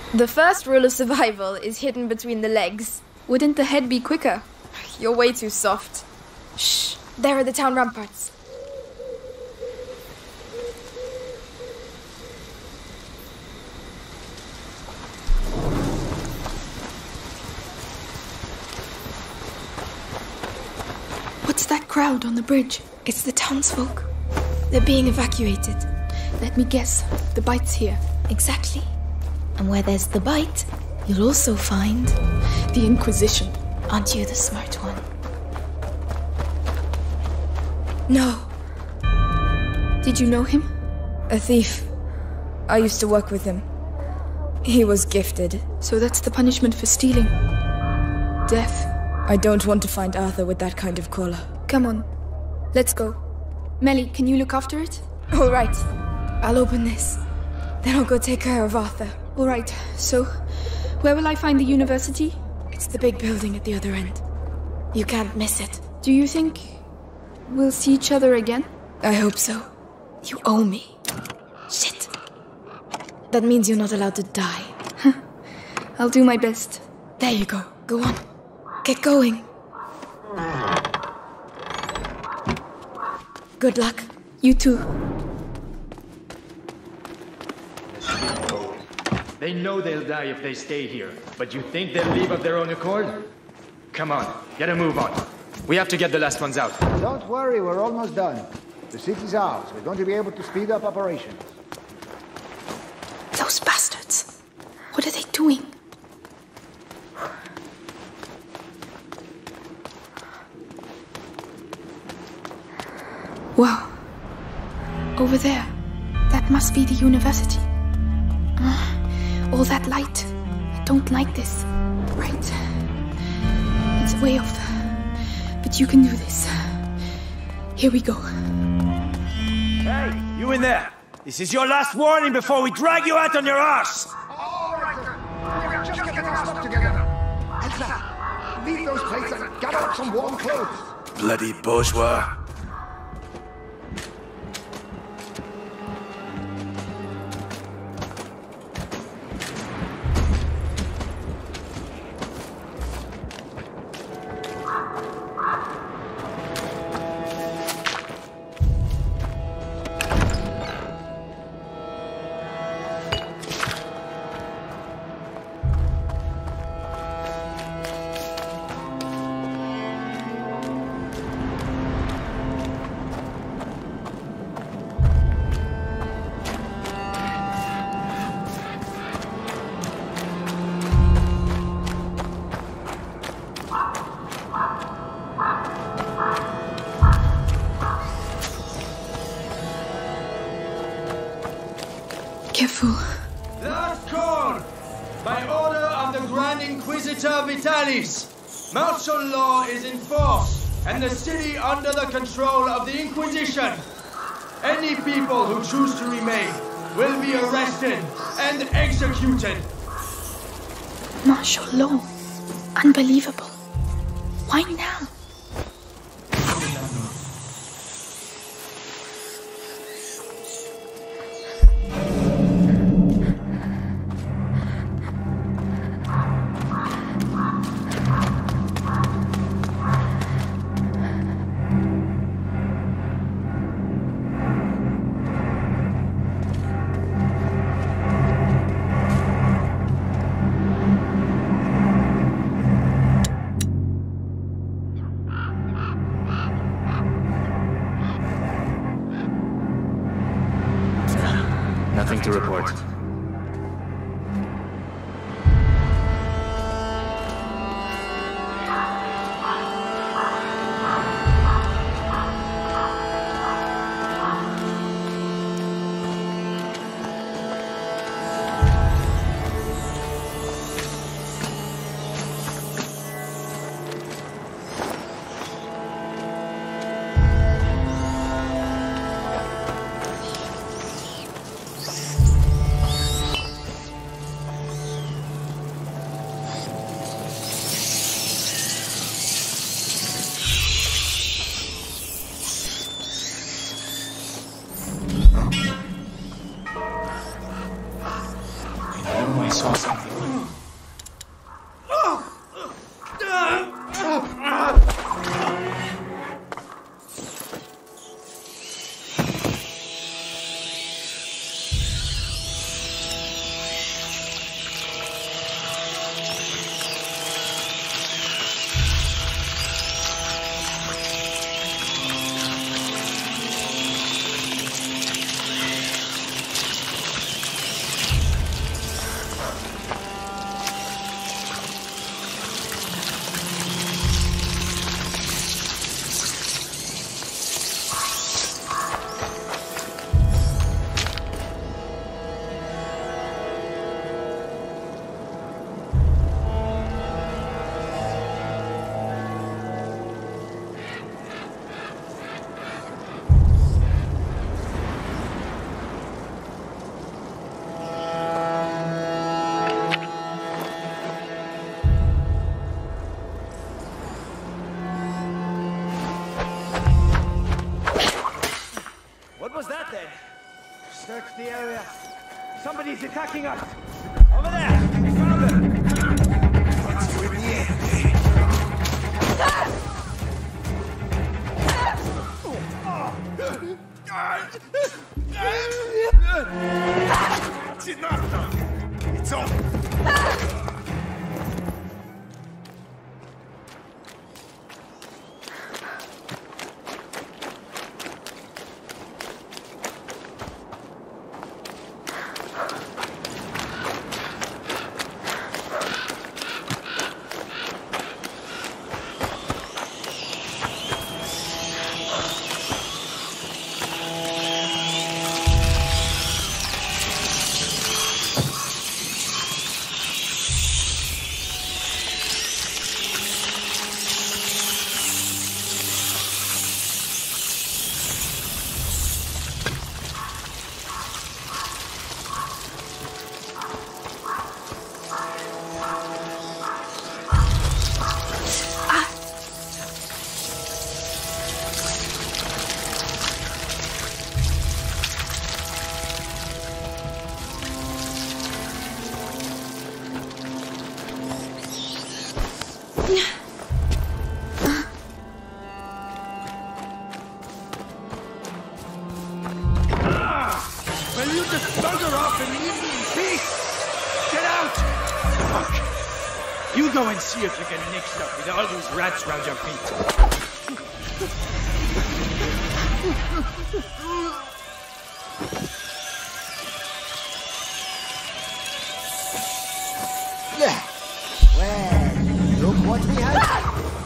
The first rule of survival is hidden between the legs. Wouldn't the head be quicker? You're way too soft. Shh, there are the town ramparts. What's that crowd on the bridge? It's the townsfolk. They're being evacuated. Let me guess, the bite's here. Exactly. And where there's the bite, you'll also find... the Inquisition. Aren't you the smart one? No. Did you know him? A thief. I used to work with him. He was gifted. So that's the punishment for stealing. Death. I don't want to find Arthur with that kind of collar. Come on, let's go. Melly, can you look after it? All right. I'll open this. Then I'll go take care of Arthur. All right, so where will I find the university? It's the big building at the other end. You can't miss it. Do you think we'll see each other again? I hope so. You owe me. Shit. That means you're not allowed to die. I'll do my best. There you go. Go on. Get going. Good luck. You too. They know they'll die if they stay here, but you think they'll leave of their own accord? Come on, get a move on. We have to get the last ones out. Don't worry, we're almost done. The city's ours. We're going to be able to speed up operations. Those bastards. What are they doing? Wow. Over there. That must be the university. All that light. I don't like this. Right. It's way off. But you can do this. Here we go. Hey, you in there! This is your last warning before we drag you out on your arse! All right, we're just getting our stuff together. Elsa, leave those plates and gather up some warm clothes. Bloody bourgeois. Careful. Last call! By order of the Grand Inquisitor Vitalis, martial law is in force, and the city under the control of the Inquisition. Any people who choose to remain will be arrested and executed. Martial law. Unbelievable. Why now? Nothing to report. we saw something. Search the area. Somebody's attacking us. Over there. Found them. What's with It's enough now. It's over. Will you just bugger off and leave me in peace? Get out! Fuck! You go and see if you can mix up with all those rats round your feet. Yeah. Well, look what we have.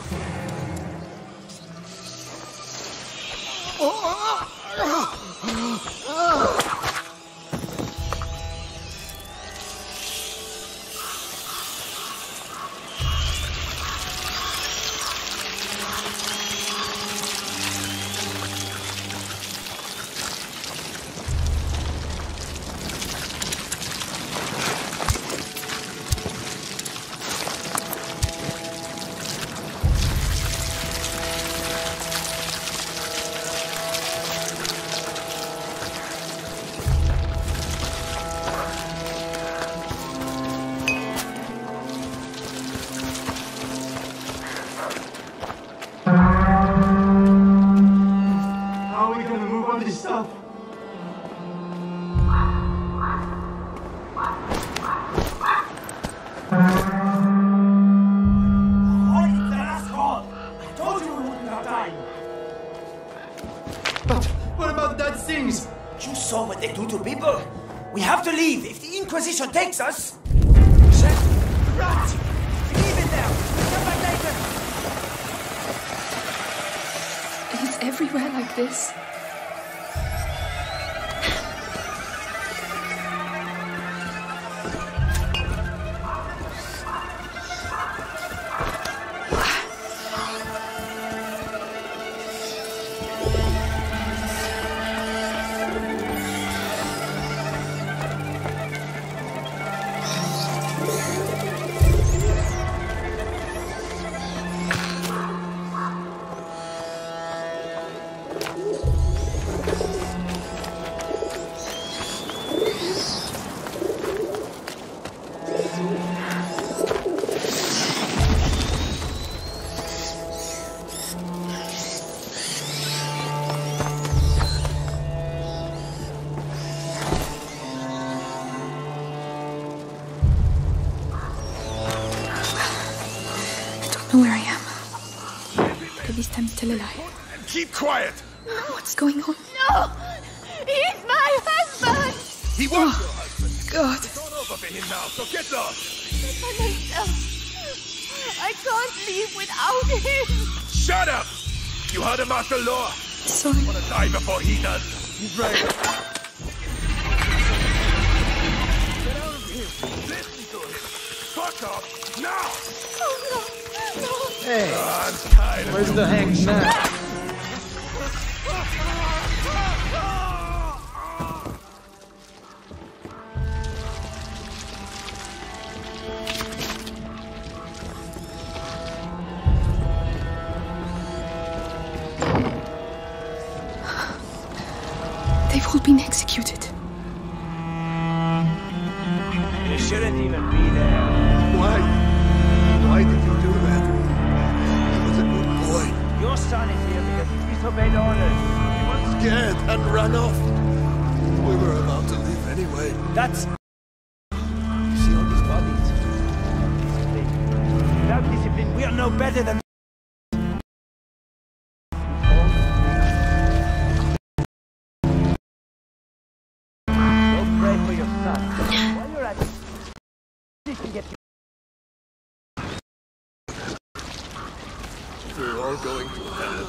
You saw what they do to people? We have to leave if the Inquisition takes us. Shit! Rats! Leave it there! Come back later! It is everywhere like this. know where I am. But at least I'm still alive. And keep quiet! What's going on? No! He's my husband! He was your husband. God. It's all over for him now, so get lost! By myself. I can't leave without him! Shut up! You heard of Master Law? Sorry. I want to die before he does. He's right. Get out of here! Listen to him! Fuck off! Now! Oh, no! No! Hey, I'm tired of where's the hanged man? They've all been executed. You shouldn't even be there. Why? Why did you do that? He was a good boy. Your son is here because he disobeyed orders. He was scared and ran off. We were about to leave anyway. That's... You see all these bodies? Discipline. Without discipline, we are no better than... Go pray for your son. While you're at it, you can get... We're all going to hell.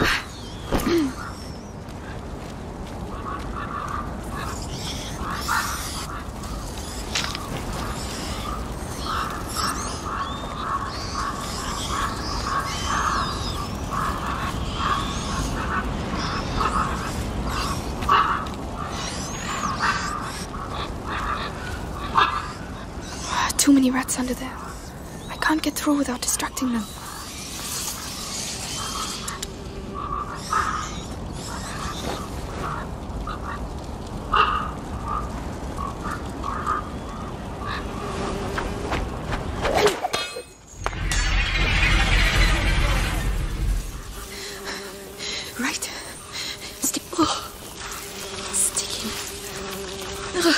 Too many rats under there. I can't get through without distracting them. Right. Oh. Sticky. Ugh.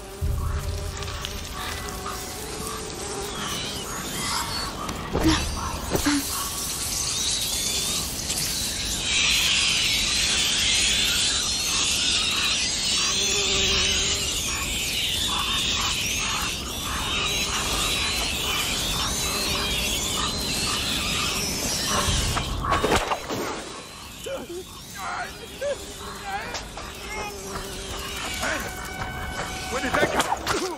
Where did that come?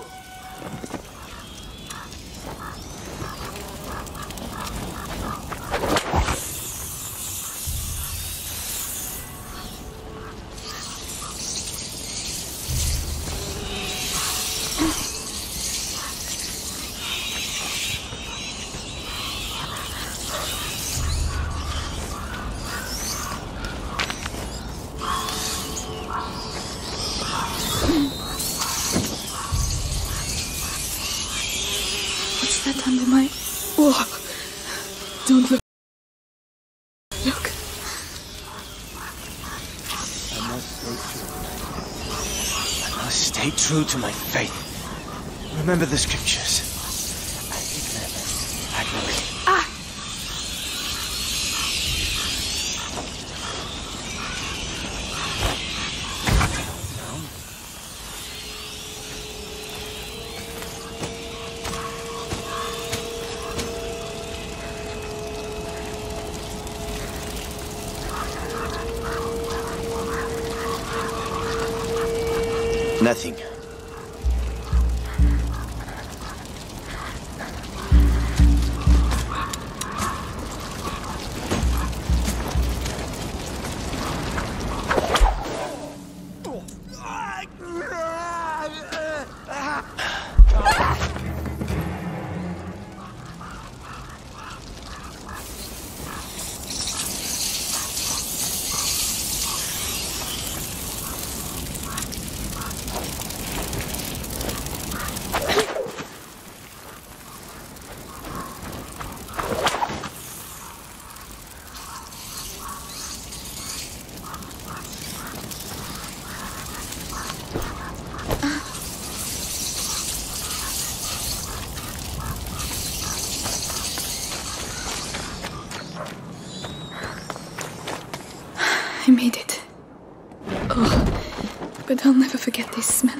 What's that under my... Oh. Don't look. Look. I must stay true to my faith. Remember the scriptures. Ad Ah! Nothing. but I'll never forget this smell.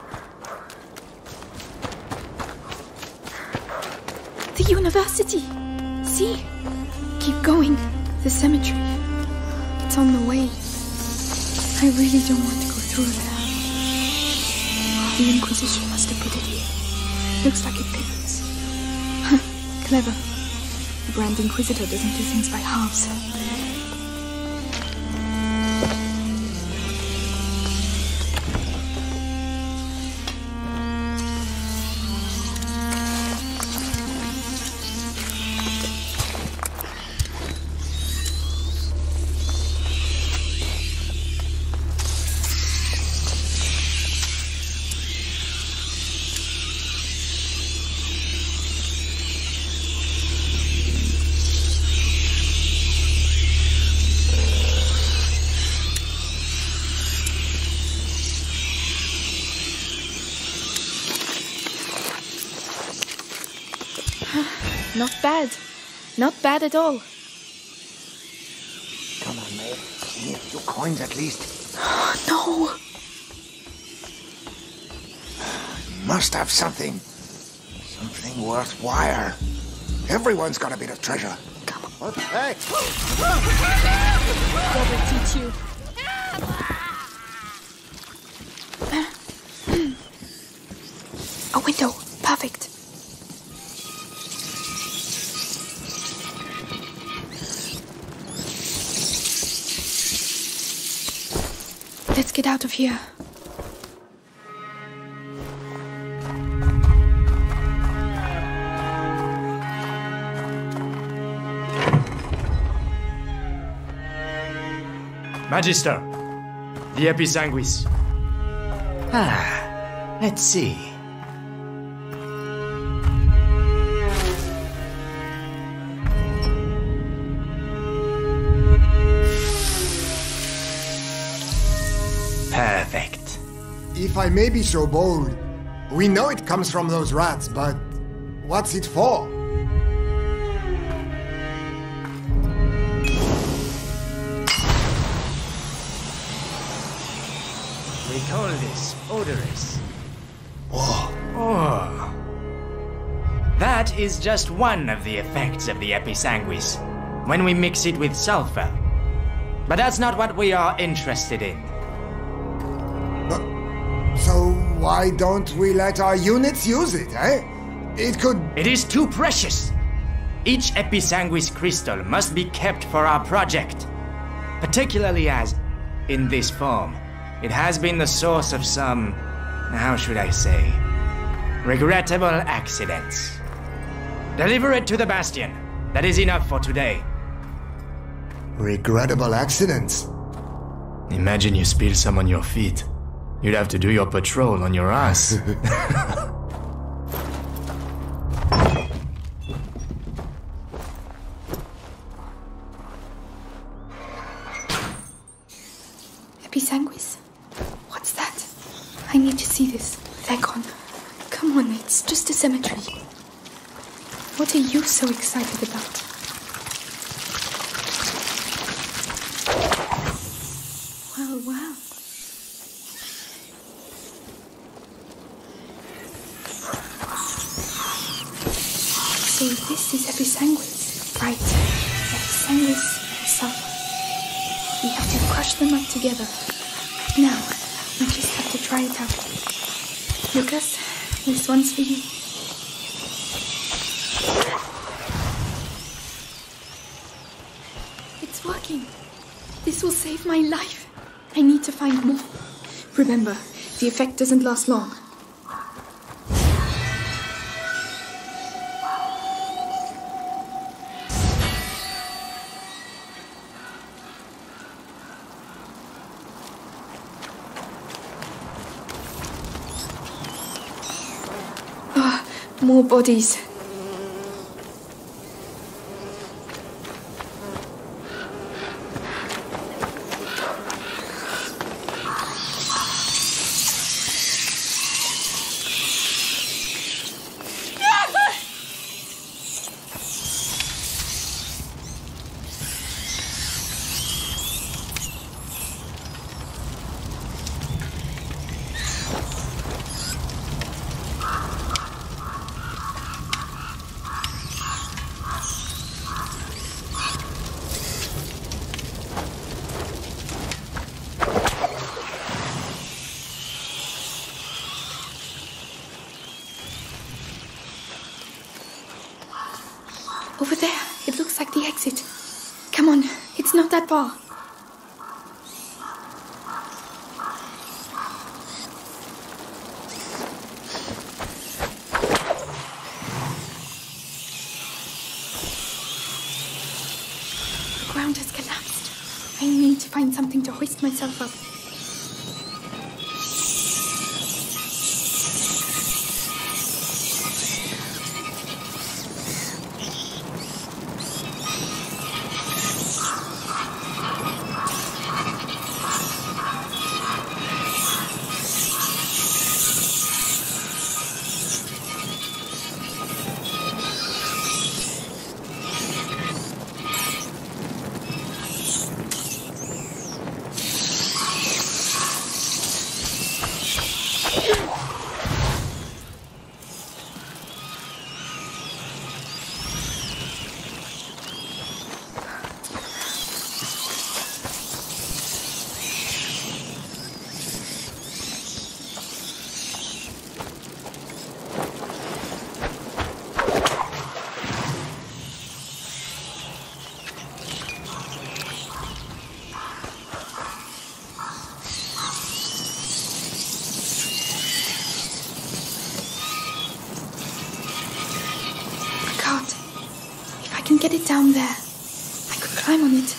The university! See? Keep going. The cemetery. It's on the way. I really don't want to go through there. The Inquisition must have put it here. Looks like it pivots. Clever. The Grand Inquisitor doesn't do things by halves. Not bad. Not bad at all. Come on, mate. Give me a few coins at least. No! Must have something. Something worthwhile. Everyone's got a bit of treasure. Come on. What? Hey! God will teach you. A window. Perfect. Let's get out of here. Magister, the Episanguis. Let's see. Perfect. If I may be so bold, we know it comes from those rats, but what's it for? We call this odorous. Whoa. Oh. That is just one of the effects of the Episanguis, when we mix it with sulfur. But that's not what we are interested in. So why don't we let our units use it, eh? It could... It is too precious. Each Episanguis crystal must be kept for our project. Particularly as, in this form, it has been the source of some, how should I say, regrettable accidents. Deliver it to the Bastion. That is enough for today. Regrettable accidents? Imagine you spill some on your feet. You'd have to do your patrol on your ass. Episanguis? What's that? I need to see this. They're gone. Come on, it's just a cemetery. What are you so excited about? Well, well. So this is Episanguis. Right. Episanguis and sulfur. We have to crush them up together. Now, we just have to try it out. Lucas, this one's for you. It's working. This will save my life. I need to find more. Remember, the effect doesn't last long. More bodies. Over there. It looks like the exit. Come on, it's not that far. The ground has collapsed. I need to find something to hoist myself up. I can get it down there. I could climb on it.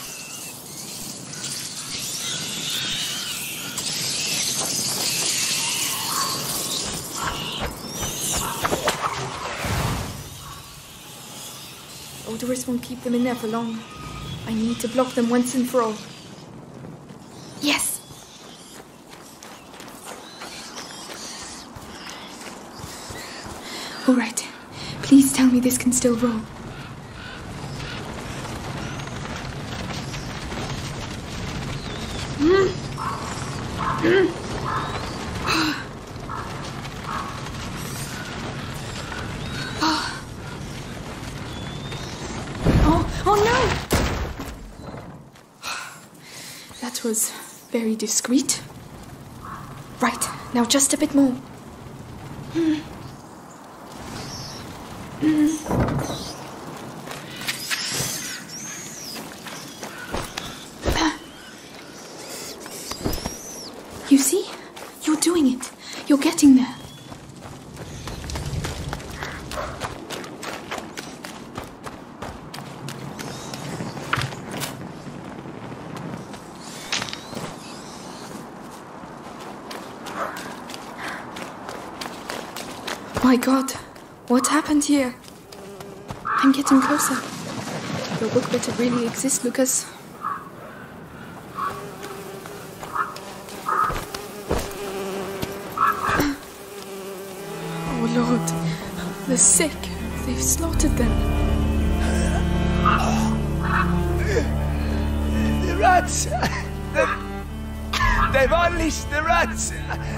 Odorous won't keep them in there for long. I need to block them once and for all. Yes! All right. Please tell me this can still roll. Oh no! That was very discreet. Right, now just a bit more. You see? You're doing it. You're getting there. My God, what happened here? I'm getting closer. Your book better really exist, Lucas. Oh Lord, the sick. They've slaughtered them. The rats! They've unleashed the rats!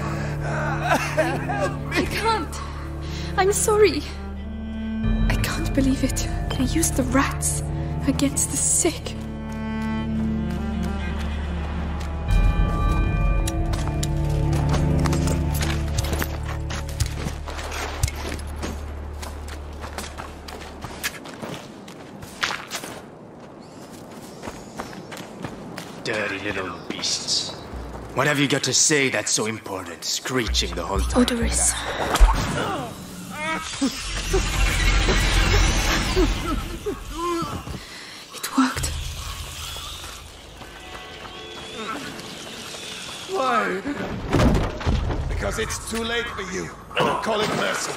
I can't. I'm sorry. I can't believe it. They used the rats against the sick. Dirty little beasts. What have you got to say that's so important, screeching the whole time? Odorous. It worked. Why? Because it's too late for you. Call it mercy.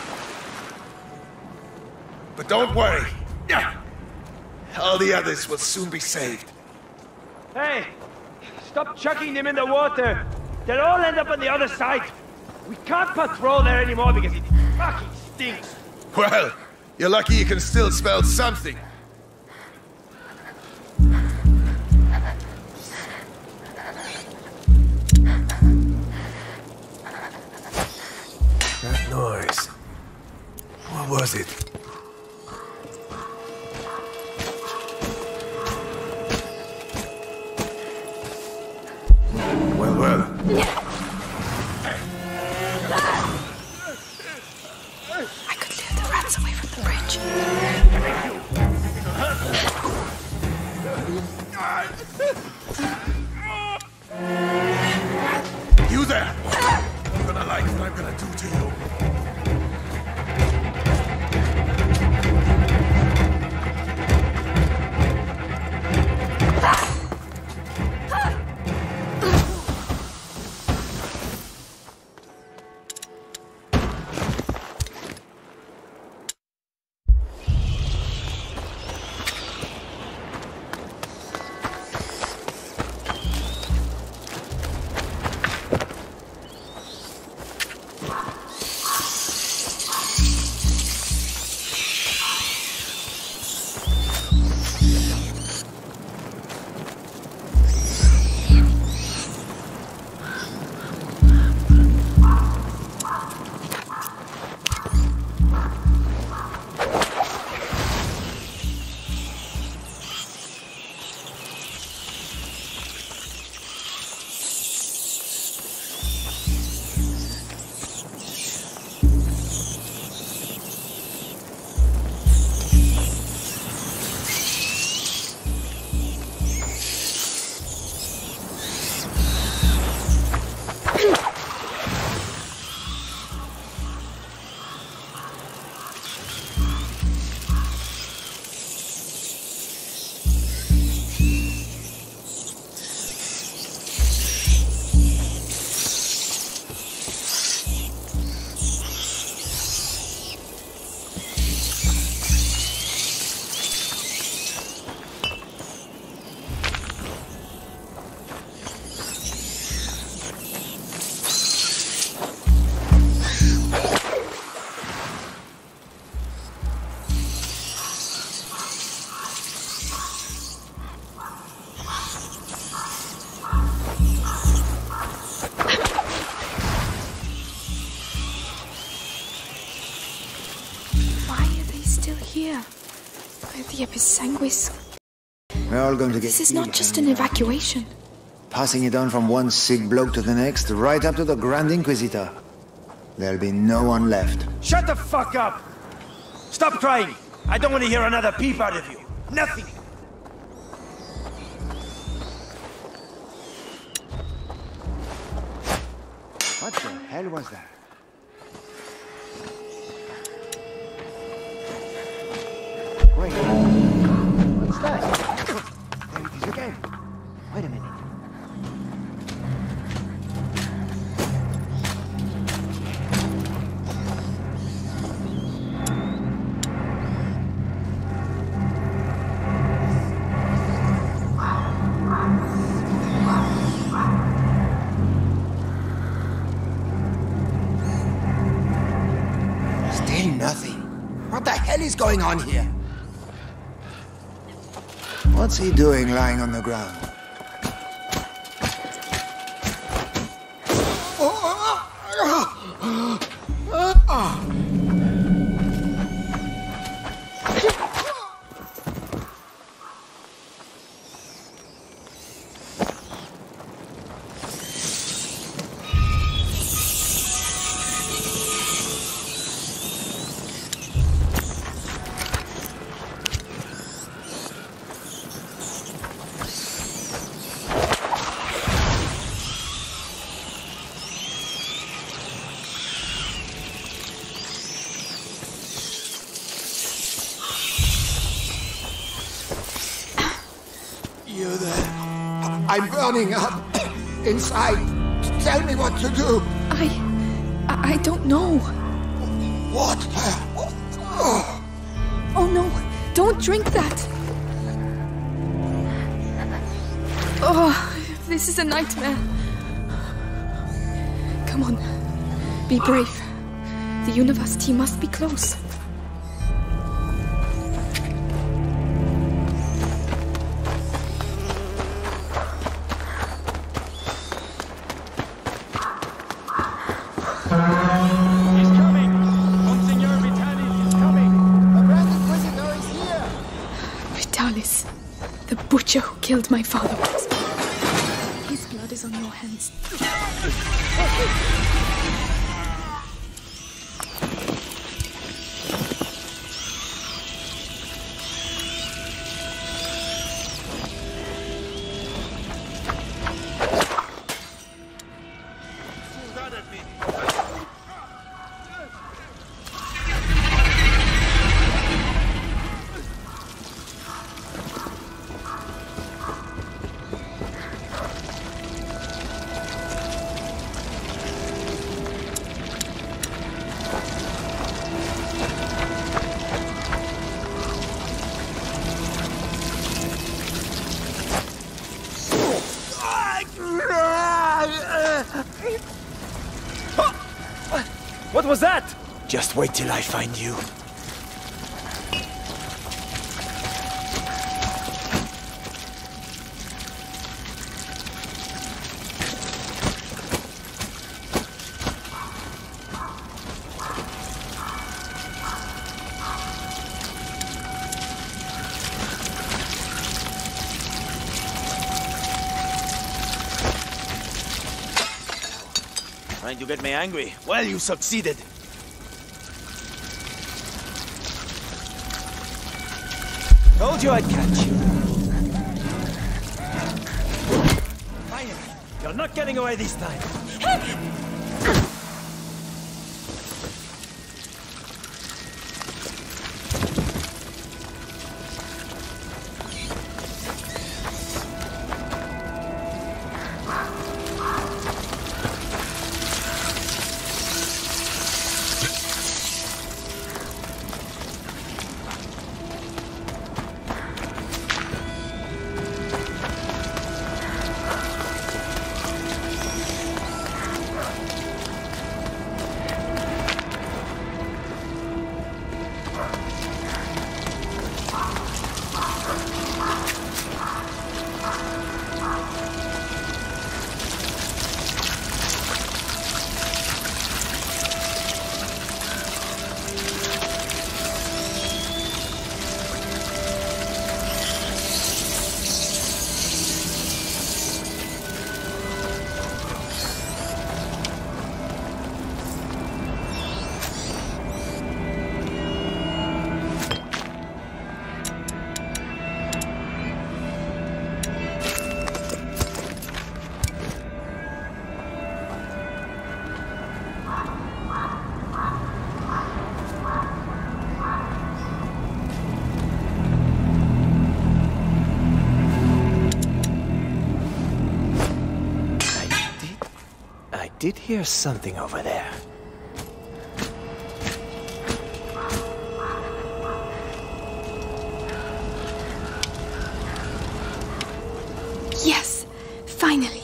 But don't worry. All the others will soon be saved. Hey! Stop chucking them in the water! They'll all end up on the other side! We can't patrol there anymore because it fucking stinks! Well, you're lucky you can still smell something. That noise. What was it? Well. I could lure the rats away from the bridge. like what I'm gonna do to you. The Episanguis. We're all going to get. This is not just an evacuation. Passing it on from one sick bloke to the next, right up to the Grand Inquisitor. There'll be no one left. Shut the fuck up! Stop crying! I don't want to hear another peep out of you. Nothing! What the hell was that? Wait. What's that? There it is again. Wait a minute. Still nothing. What the hell is going on here? What's he doing lying on the ground? You there? I'm burning up inside. Tell me what to do. I don't know. What? Oh no, don't drink that. Oh, this is a nightmare. Come on, be brave. The university must be close. The butcher who killed my father. His blood is on your hands. What was that? Just wait till I find you. Trying to get me angry. Well, you succeeded. Told you I'd catch you. Finally, you're not getting away this time. I did hear something over there. Yes, finally.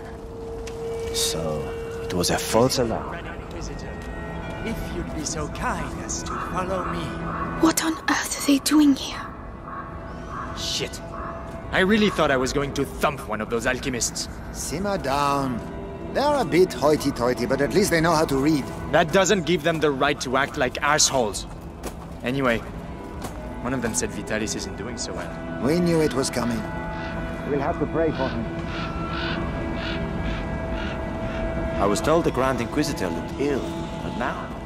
So, it was a false alarm. If you'd be so kind as to follow me. What on earth are they doing here? Shit. I really thought I was going to thump one of those alchemists. Simmer down. They're a bit hoity-toity, but at least they know how to read. That doesn't give them the right to act like assholes. Anyway, one of them said Vitalis isn't doing so well. We knew it was coming. We'll have to pray for him. I was told the Grand Inquisitor looked ill, but now